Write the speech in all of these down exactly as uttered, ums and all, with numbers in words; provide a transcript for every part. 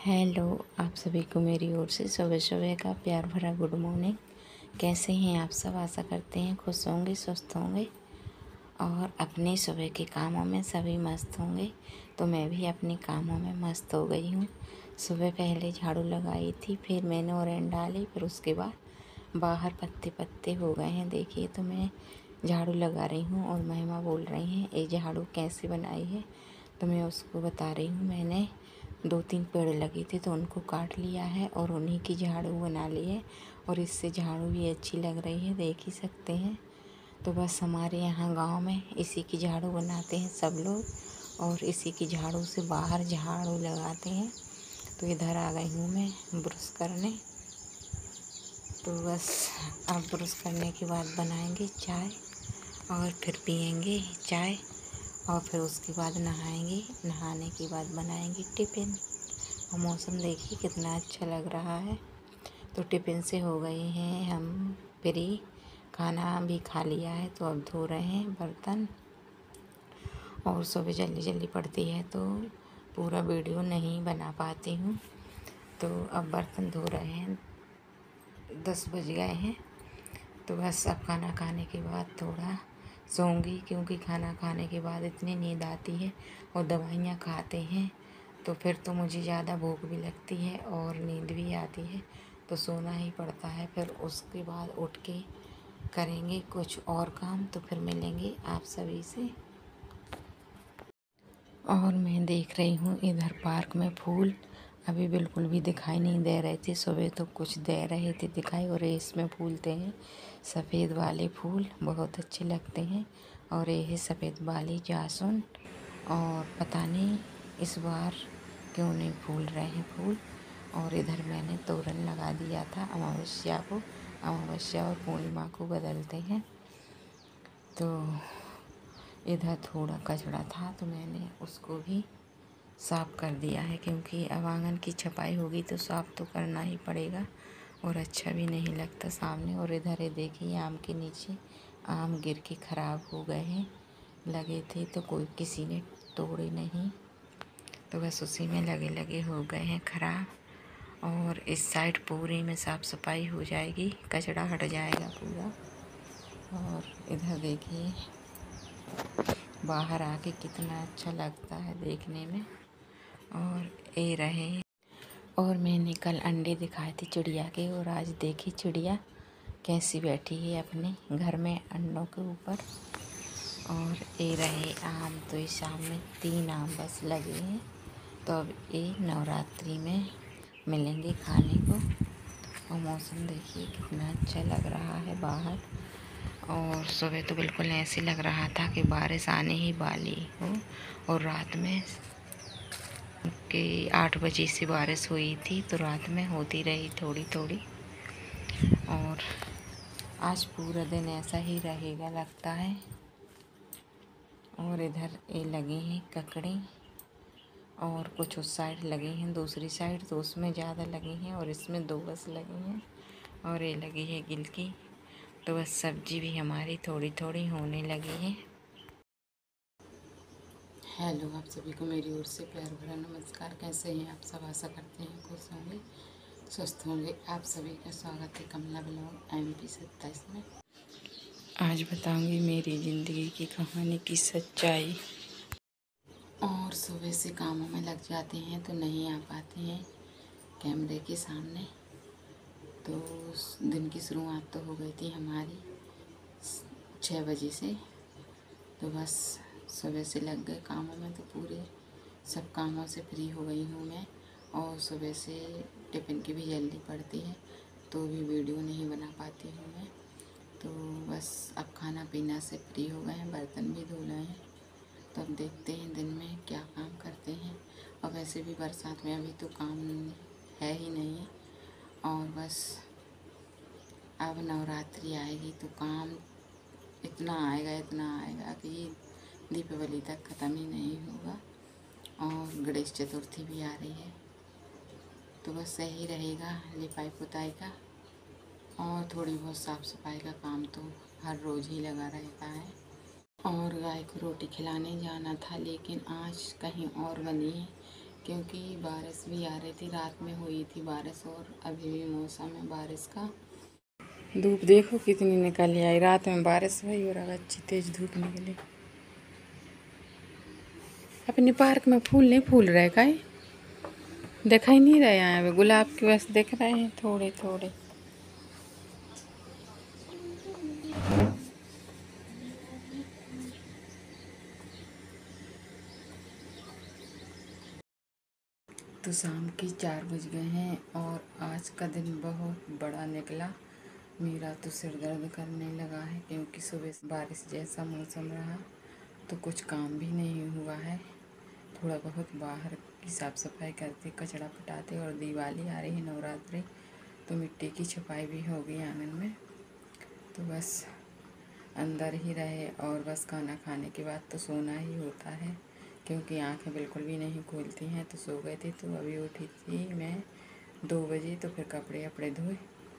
Hello, आप सभी को मेरी ओर से सुबह सुबह का प्यार भरा गुड मॉर्निंग। कैसे हैं आप सब? आशा करते हैं खुश होंगे, स्वस्थ होंगे और अपने सुबह के कामों में सभी मस्त होंगे। तो मैं भी अपने कामों में मस्त हो गई हूँ। सुबह पहले झाड़ू लगाई थी, फिर मैंने ओरैन डाली, फिर उसके बाद बाहर पत्ते पत्ते हो गए हैं। देखिए, तो मैं झाड़ू लगा रही हूँ और महिमा बोल रही हैं ये झाड़ू कैसे बनाई है। तो मैं उसको बता रही हूँ, मैंने दो तीन पेड़ लगे थे तो उनको काट लिया है और उन्हीं की झाड़ू बना ली है और इससे झाड़ू भी अच्छी लग रही है, देख ही सकते हैं। तो बस हमारे यहाँ गांव में इसी की झाड़ू बनाते हैं सब लोग और इसी की झाड़ू से बाहर झाड़ू लगाते हैं। तो इधर आ गई हूँ मैं ब्रश करने। तो बस अब ब्रश करने के बाद बनाएंगे चाय और फिर पियेंगे चाय और फिर उसके बाद नहाएंगे। नहाने के बाद बनाएंगे टिफ़िन। और मौसम देखिए कितना अच्छा लग रहा है। तो टिफ़िन से हो गए हैं हम फ्री, खाना भी खा लिया है। तो अब धो रहे हैं बर्तन और सुबह जल्दी जल्दी पड़ती है तो पूरा वीडियो नहीं बना पाती हूँ। तो अब बर्तन धो रहे हैं, दस बज गए हैं। तो बस अब खाना खाने के बाद थोड़ा सोऊंगी, क्योंकि खाना खाने के बाद इतनी नींद आती है और दवाइयाँ खाते हैं तो फिर तो मुझे ज़्यादा भूख भी लगती है और नींद भी आती है, तो सोना ही पड़ता है। फिर उसके बाद उठ के करेंगे कुछ और काम। तो फिर मिलेंगे आप सभी से। और मैं देख रही हूँ इधर पार्क में फूल अभी बिल्कुल भी दिखाई नहीं दे रहे थे। सुबह तो कुछ दे रहे थे दिखाई, और इसमें फूलते हैं सफ़ेद वाले फूल, बहुत अच्छे लगते हैं। और ये है सफ़ेद वाली जासुन, और पता नहीं इस बार क्यों नहीं फूल रहे हैं फूल। और इधर मैंने तोरण लगा दिया था अमावस्या को, अमावस्या और पूर्णिमा को बदलते हैं। तो इधर थोड़ा कचरा था तो मैंने उसको भी साफ़ कर दिया है, क्योंकि अब आंगन की छपाई होगी तो साफ़ तो करना ही पड़ेगा और अच्छा भी नहीं लगता सामने। और इधर ये देखिए आम के नीचे आम गिर के ख़राब हो गए हैं, लगे थे तो कोई किसी ने तोड़े नहीं, तो बस उसी में लगे लगे हो गए हैं ख़राब। और इस साइड पूरी में साफ़ सफाई हो जाएगी, कचरा हट जाएगा पूरा। और इधर देखिए बाहर आके कितना अच्छा लगता है देखने में। और ये रहे, और मैंने कल अंडे दिखाए थे चिड़िया के, और आज देखी चिड़िया कैसी बैठी है अपने घर में अंडों के ऊपर। और ये रहे आम, तो इस शाम में तीन आम बस लगे हैं। तो अब ये नवरात्रि में मिलेंगे खाने को। और मौसम देखिए कितना अच्छा लग रहा है बाहर। और सुबह तो बिल्कुल ऐसे लग रहा था कि बारिश आने ही वाली हो, और रात में कि आठ बजे से बारिश हुई थी तो रात में होती रही थोड़ी थोड़ी। और आज पूरा दिन ऐसा ही रहेगा लगता है। और इधर ये लगे हैं ककड़ी, और कुछ उस साइड लगे हैं दूसरी साइड, तो उसमें ज़्यादा लगे हैं और इसमें दो बस लगे हैं। और ये लगी है गिलकी। तो बस सब्जी भी हमारी थोड़ी थोड़ी होने लगी है। हेलो, आप सभी को मेरी ओर से प्यार भरा नमस्कार। कैसे हैं आप सब? आशा करते हैं खुश होंगे, स्वस्थ होंगे। आप सभी का स्वागत है कमला ब्लॉग एम पी सत्ताईस में। आज बताऊंगी मेरी ज़िंदगी की कहानी की सच्चाई। और सुबह से कामों में लग जाते हैं तो नहीं आ पाते हैं कैमरे के सामने। तो दिन की शुरुआत तो हो गई थी हमारी छः बजे से। तो बस सुबह से लग गए कामों में, तो पूरे सब कामों से फ्री हो गई हूँ मैं। और सुबह से टिफ़िन की भी जल्दी पड़ती है तो भी वीडियो नहीं बना पाती हूँ मैं। तो बस अब खाना पीना से फ्री हो गए हैं, बर्तन भी धो रहे हैं। तो अब देखते हैं दिन में क्या काम करते हैं। और वैसे भी बरसात में अभी तो काम है ही नहीं। और बस अब नवरात्रि आएगी तो काम इतना आएगा इतना आएगा कि दीपावली तक ख़त्म ही नहीं होगा। और गणेश चतुर्थी भी आ रही है, तो बस सही रहेगा लिपाई पुताई का और थोड़ी बहुत साफ़ सफाई का काम तो हर रोज़ ही लगा रहता है। और गाय को रोटी खिलाने जाना था, लेकिन आज कहीं और बनी है क्योंकि बारिश भी आ रही थी, रात में हुई थी बारिश और अभी भी मौसम है बारिश का। धूप देखो कितनी निकल आई, रात में बारिश हुई और अब अच्छी तेज धूप निकली। अपने पार्क में फूल नहीं फूल रहे का, दिखाई नहीं रहे यहाँ पे, गुलाब के बस दिख रहे हैं थोड़े थोड़े। तो शाम के चार बज गए हैं और आज का दिन बहुत बड़ा निकला। मेरा तो सिर दर्द करने लगा है क्योंकि सुबह से बारिश जैसा मौसम रहा तो कुछ काम भी नहीं हुआ है। थोड़ा बहुत बाहर की साफ़ सफाई करते, कचरा पटाते, और दिवाली आ रही है नवरात्रि तो मिट्टी की छपाई भी हो गई आंगन में। तो बस अंदर ही रहे और बस खाना खाने के बाद तो सोना ही होता है क्योंकि आंखें बिल्कुल भी नहीं खुलती हैं। तो सो गए थे, तो अभी उठी थी मैं दो बजे, तो फिर कपड़े अपड़े धोए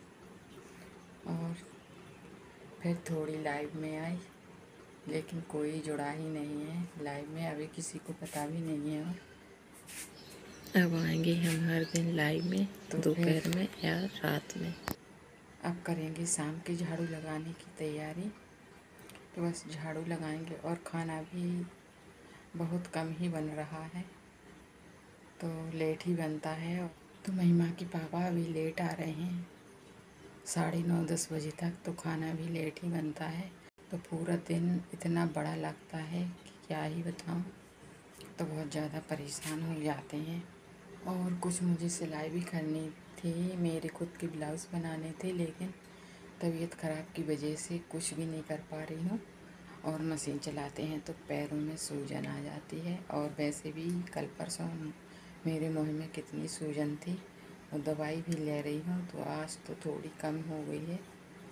और फिर थोड़ी लाइव में आई, लेकिन कोई जुड़ा ही नहीं है लाइव में, अभी किसी को पता भी नहीं है। और अब आएंगे हम हर दिन लाइव में, तो दोपहर में या रात में। अब करेंगे शाम की झाड़ू लगाने की तैयारी। तो बस झाड़ू लगाएंगे और खाना भी बहुत कम ही बन रहा है, तो लेट ही बनता है। तो महिमा के पापा अभी लेट आ रहे हैं, साढ़े नौ दस बजे तक, तो खाना भी लेट ही बनता है। तो पूरा दिन इतना बड़ा लगता है कि क्या ही बताऊं। तो बहुत ज़्यादा परेशान हो जाते हैं। और कुछ मुझे सिलाई भी करनी थी, मेरे खुद के ब्लाउज़ बनाने थे, लेकिन तबीयत ख़राब की वजह से कुछ भी नहीं कर पा रही हूँ। और मशीन चलाते हैं तो पैरों में सूजन आ जाती है, और वैसे भी कल परसों मेरे मुँह में कितनी सूजन थी और दवाई भी ले रही हूँ, तो आज तो थोड़ी कम हो गई है।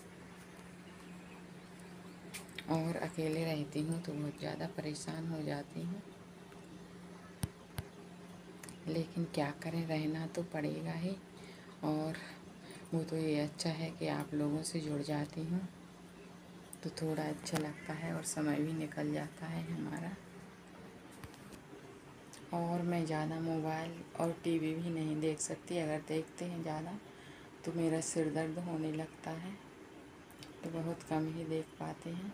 और अकेले रहती हूँ तो बहुत ज़्यादा परेशान हो जाती हूँ, लेकिन क्या करें, रहना तो पड़ेगा ही। और वो तो ये अच्छा है कि आप लोगों से जुड़ जाती हूँ तो थोड़ा अच्छा लगता है और समय भी निकल जाता है हमारा। और मैं ज़्यादा मोबाइल और टीवी भी नहीं देख सकती, अगर देखते हैं ज़्यादा तो मेरा सिर दर्द होने लगता है, तो बहुत कम ही देख पाते हैं।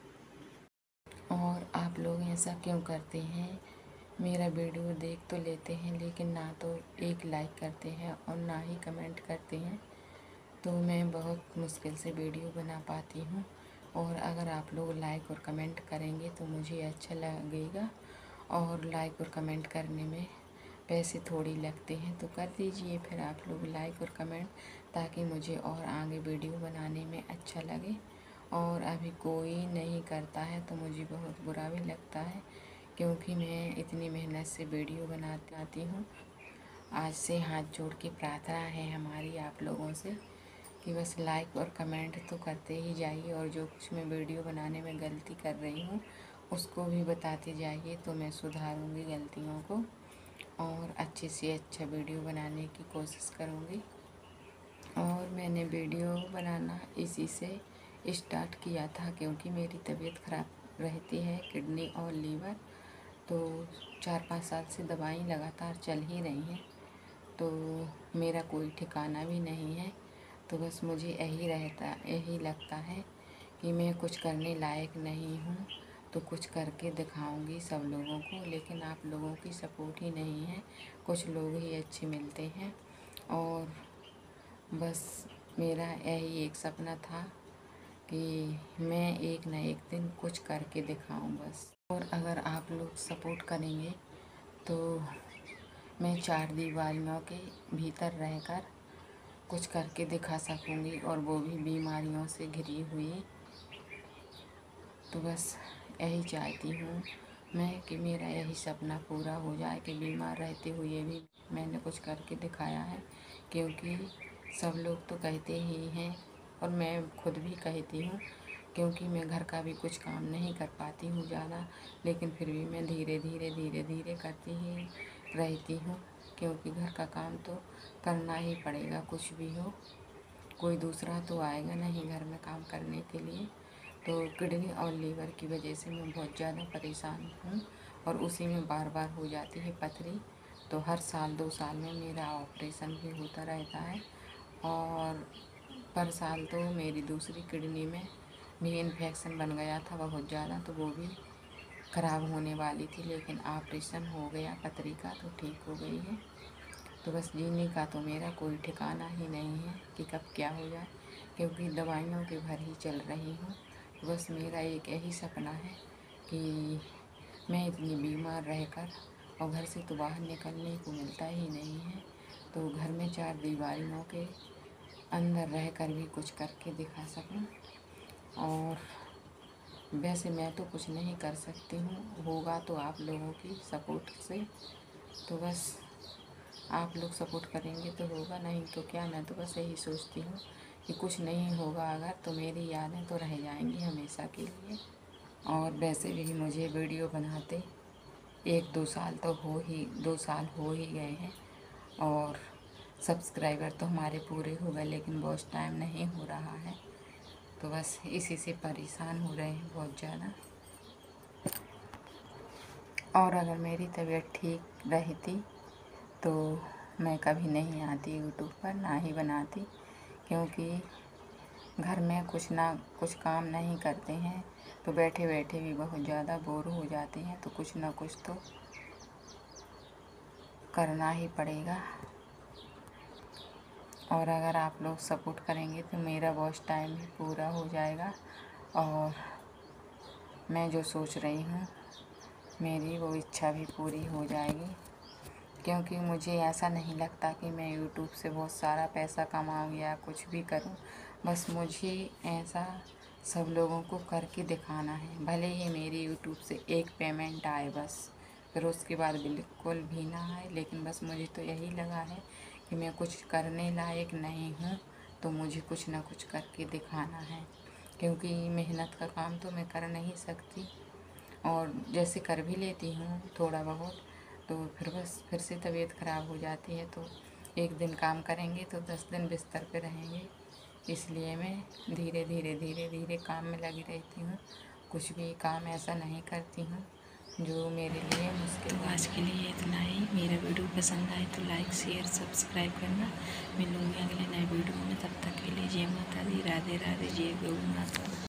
और आप लोग ऐसा क्यों करते हैं, मेरा वीडियो देख तो लेते हैं लेकिन ना तो एक लाइक करते हैं और ना ही कमेंट करते हैं, तो मैं बहुत मुश्किल से वीडियो बना पाती हूँ। और अगर आप लोग लाइक और कमेंट करेंगे तो मुझे अच्छा लगेगा, और लाइक और कमेंट करने में पैसे थोड़ी लगते हैं, तो कर दीजिए फिर आप लोग लाइक और कमेंट, ताकि मुझे और आगे वीडियो बनाने में अच्छा लगे। और अभी कोई नहीं करता है तो मुझे बहुत बुरा भी लगता है, क्योंकि मैं इतनी मेहनत से वीडियो बनाती आती हूँ। आज से हाथ जोड़ के प्रार्थना है हमारी आप लोगों से कि बस लाइक और कमेंट तो करते ही जाइए, और जो कुछ मैं वीडियो बनाने में गलती कर रही हूँ उसको भी बताते जाइए, तो मैं सुधारूँगी गलतियों को और अच्छे से अच्छा वीडियो बनाने की कोशिश करूँगी। और मैंने वीडियो बनाना इसी से स्टार्ट किया था, क्योंकि मेरी तबीयत ख़राब रहती है, किडनी और लीवर, तो चार पाँच साल से दवाई लगातार चल ही रही हैं, तो मेरा कोई ठिकाना भी नहीं है। तो बस मुझे यही रहता यही लगता है कि मैं कुछ करने लायक नहीं हूँ, तो कुछ करके दिखाऊंगी सब लोगों को, लेकिन आप लोगों की सपोर्ट ही नहीं है, कुछ लोग ही अच्छे मिलते हैं। और बस मेरा यही एक सपना था कि मैं एक न एक दिन कुछ करके दिखाऊं बस। और अगर आप लोग सपोर्ट करेंगे तो मैं चार दीवारियों के भीतर रहकर कुछ करके दिखा सकूँगी, और वो भी बीमारियों से घिरी हुई। तो बस यही चाहती हूँ मैं कि मेरा यही सपना पूरा हो जाए कि बीमार रहते हुए भी मैंने कुछ करके दिखाया है, क्योंकि सब लोग तो कहते ही हैं और मैं खुद भी कहती हूँ, क्योंकि मैं घर का भी कुछ काम नहीं कर पाती हूँ ज़्यादा, लेकिन फिर भी मैं धीरे धीरे धीरे धीरे करती ही रहती हूँ, क्योंकि घर का काम तो करना ही पड़ेगा, कुछ भी हो, कोई दूसरा तो आएगा नहीं घर में काम करने के लिए। तो किडनी और लीवर की वजह से मैं बहुत ज़्यादा परेशान हूँ, और उसी में बार बार हो जाती है पथरी, तो हर साल दो साल में मेरा ऑपरेशन भी होता रहता है। और पर साल तो मेरी दूसरी किडनी में भी इन्फेक्शन बन गया था बहुत ज़्यादा, तो वो भी ख़राब होने वाली थी, लेकिन ऑपरेशन हो गया पथरी का, तो ठीक हो गई है। तो बस जीने का तो मेरा कोई ठिकाना ही नहीं है कि कब क्या हो जाए, क्योंकि दवाइयों के भर ही चल रही हूँ। तो बस मेरा एक यही सपना है कि मैं इतनी बीमार रहकर, और घर से तो बाहर निकलने को मिलता ही नहीं है, तो घर में चार दीवारों के अंदर रहकर भी कुछ करके दिखा सकूं। और वैसे मैं तो कुछ नहीं कर सकती हूँ, होगा तो आप लोगों की सपोर्ट से। तो बस आप लोग सपोर्ट करेंगे तो होगा, नहीं तो क्या। मैं तो बस यही सोचती हूँ कि कुछ नहीं होगा अगर, तो मेरी यादें तो रह जाएंगी हमेशा के लिए। और वैसे भी मुझे वीडियो बनाते एक दो साल तो हो ही दो साल हो ही गए हैं, और सब्सक्राइबर तो हमारे पूरे हो गए, लेकिन वॉच टाइम नहीं हो रहा है। तो बस इसी से परेशान हो रहे हैं बहुत ज़्यादा। और अगर मेरी तबीयत ठीक रहती तो मैं कभी नहीं आती यूट्यूब पर, ना ही बनाती, क्योंकि घर में कुछ ना कुछ काम नहीं करते हैं तो बैठे बैठे भी बहुत ज़्यादा बोर हो जाते हैं, तो कुछ ना कुछ तो करना ही पड़ेगा। और अगर आप लोग सपोर्ट करेंगे तो मेरा वॉच टाइम भी पूरा हो जाएगा, और मैं जो सोच रही हूँ मेरी वो इच्छा भी पूरी हो जाएगी। क्योंकि मुझे ऐसा नहीं लगता कि मैं यूट्यूब से बहुत सारा पैसा कमाऊँ या कुछ भी करूँ, बस मुझे ऐसा सब लोगों को करके दिखाना है। भले ही मेरी यूट्यूब से एक पेमेंट आए बस, फिर उसके बाद बिल्कुल भी ना आए, लेकिन बस मुझे तो यही लगा है कि मैं कुछ करने लायक नहीं हूँ, तो मुझे कुछ ना कुछ करके दिखाना है। क्योंकि मेहनत का काम तो मैं कर नहीं सकती, और जैसे कर भी लेती हूँ थोड़ा बहुत, तो फिर बस फिर से तबीयत ख़राब हो जाती है। तो एक दिन काम करेंगे तो दस दिन बिस्तर पे रहेंगे, इसलिए मैं धीरे धीरे धीरे धीरे काम में लगी रहती हूँ। कुछ भी काम ऐसा नहीं करती हूँ जो मेरे लिए मुश्किल। तो आज के लिए इतना ही। मेरा वीडियो पसंद आए तो लाइक शेयर सब्सक्राइब करना। मिलूँगी अगले नए वीडियो में, तब तक के लिए जय माता दी, राधे राधे, जय गौ माता।